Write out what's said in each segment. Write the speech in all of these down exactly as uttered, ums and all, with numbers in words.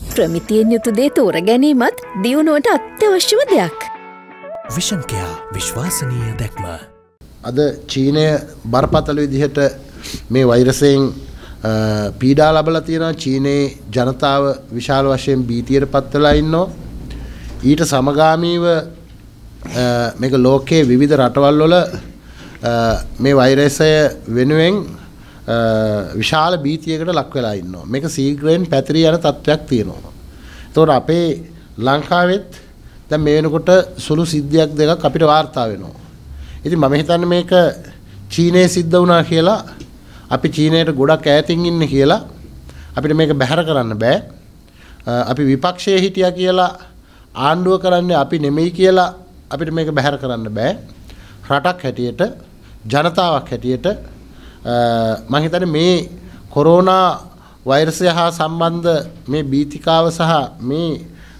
ප්‍රමිතියෙන් යුතු දේ තෝර ගැනීමත් දියුණුවට අත්‍යවශ්‍යම දෙයක්. විෂන් කෙයා විශ්වාසනීය දැක්ම. අද චීනය බරපතල විදිහට මේ වෛරසයෙන් පීඩා ලබලා තියෙනවා. චීනයේ ජනතාව විශාල වශයෙන් භීතියට පත් වෙලා ඉන්නවා. ඊට සමගාමීව මේක ලෝකයේ විවිධ රටවල් වල මේ වෛරසය වෙනුවෙන් විශාල භීතියකට ලක් වෙලා ඉන්නවා. මේක ශීඝ්‍රයෙන් පැතිරී යන තත්ත්වයක් තියෙනවා. ඒතකොට අපේ ලංකාවෙත් දැන් මේ වෙනකොට සුළු සිද්ධියක් දෙකක් අපිට වාර්තා වෙනවා. ඉතින් මම හිතන්නේ මේක චීනයේ සිද්ධ වුණා කියලා අපි චීනයට ගොඩක් ඈතින් ඉන්නේ කියලා අපිට මේක බැහැර කරන්න බෑ. අපි විපක්ෂයේ හිටියා කියලා ආණ්ඩුව කරන්නේ අපි නෙමෙයි කියලා අපිට මේක බැහැර කරන්න බෑ. රටක් හැටියට ජනතාවක් හැටියට මම හිතන්නේ මේ කොරෝනා වෛරසය හා සම්බන්ධ මේ බීතිකාව සහ මේ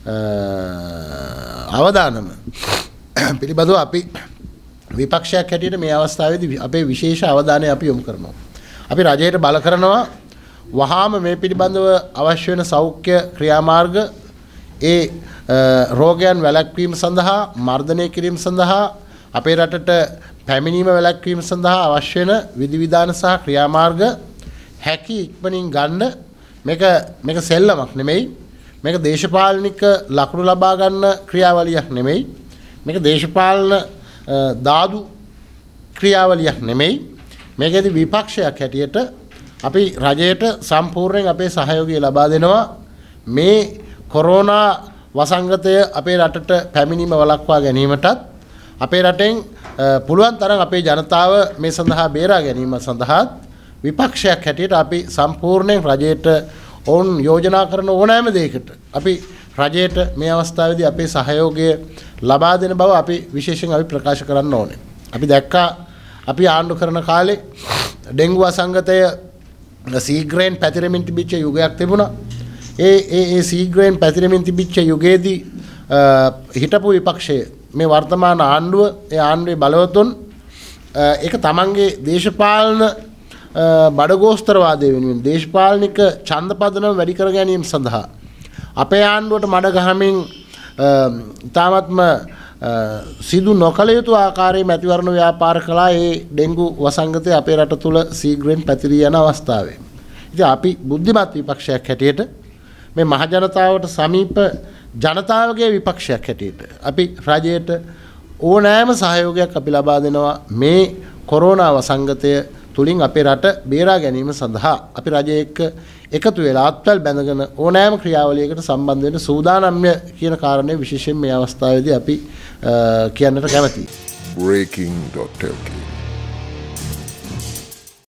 අවදානම පිළිබඳව අපි විපක්ෂයක් හැටියට මේ අවස්ථාවේදී අපේ විශේෂ අවධානය අපි යොමු කරනවා. අපි රජයට බල කරනවා වහාම මේ පිළිබඳව අවශ්‍ය වෙන සෞඛ්‍ය ක්‍රියාමාර්ග ඒ රෝගයන් වැළැක්වීම සඳහා මර්ධනය කිරීම සඳහා අපේ රටට පැමිණීම වැළැක්වීම සඳහා අවශ්‍ය වෙන විධිවිධාන සහ ක්‍රියාමාර්ග හැකි ඉක්මනින් ගන්න. මේක මේක සෙල්ලමක් නෙමෙයි. මේක දේශපාලනික ලකුණු ලබා ගන්න ක්‍රියාවලියක් නෙමෙයි. මේක දේශපාලන දාදු ක්‍රියාවලියක් නෙමෙයි. මේකේදී විපක්ෂයක් හැටියට අපි රජයට සම්පූර්ණයෙන් අපේ සහයෝගය ලබා දෙනවා. මේ කොරෝනා වසංගතය අපේ රටට පැමිණීම වළක්වා ගැනීමටත් අපේ රටෙන් පුළුවන් තරම් අපේ ජනතාව මේ සඳහා බේරා ගැනීම සඳහා විපක්ෂයක් හැටියට අපි සම්පූර්ණයෙන් රජයට ඔවුන් යෝජනා කරන ඕනෑම දෙයකට අපි රජයට මේ අවස්ථාවේදී අපේ සහයෝගය ලබා දෙන බව අපි විශේෂයෙන් අපි ප්‍රකාශ කරන්න ඕනේ. අපි දැක්කා අපි ආණ්ඩු කරන කාලේ ඩෙන්ගු වසංගතය ශීඝ්‍රයෙන් පැතිරෙමින් තිබිච්ච යුගයක් තිබුණා. ඒ ඒ ඒ ශීඝ්‍රයෙන් පැතිරෙමින් තිබිච්ච යුගයේදී හිටපු විපක්ෂය මේ වර්තමාන ආණ්ඩුව ඒ ආණ්ඩුවේ බලවතුන් ඒක තමන්ගේ දේශපාලන බඩගෝස්තරවාදය වෙනුවෙන් දේශපාලනික ඡන්දපදනම වැඩි කර ගැනීම සඳහා අපේ ආණ්ඩුවට මඩ ගහමින් තාමත්ම සිදු නොකළ යුතු ආකාරයේ මැතිවරණ ව්‍යාපාර කළා. ඒ ඩෙන්ගු වසංගතය අපේ රට තුල ශීඝ්‍රයෙන් පැතිරී යන අවස්ථාවේ ඉතින් අපි බුද්ධිමත් විපක්ෂයක් හැටියට මේ මහ ජනතාවට සමීප ජනතාවගේ විපක්ෂයක් හැටියට අපි රජයට ඕනෑම සහයෝගයක් අපි ලබා දෙනවා. මේ කොරෝනා වසංගතය තුලින් අපේ රට බේරා ගැනීම සඳහා අපි රජය එක්ක එකතු වෙලා අත්වැල් බැඳගෙන ඕනෑම ක්‍රියාවලියකට සම්බන්ධ වෙන්න සූදානම්ය කියන කාරණේ විශේෂයෙන් මේ අවස්ථාවේදී අපි කියන්නට කැමැතියි. breaking dot l k